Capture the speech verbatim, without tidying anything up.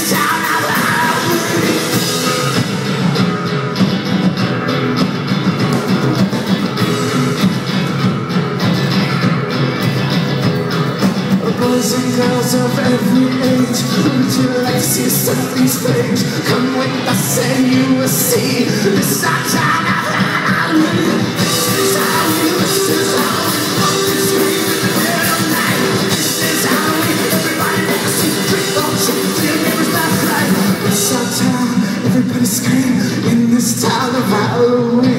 Boys and girls of every age, would you like to see something's fate? Come with us and you will see this is our time of Halloween. This is how we, this is how we walk the street in the dead of night. This is how we, everybody make a scene, drink, don't shoot, till neighbors not right. It's our town, everybody scream in this town of Halloween.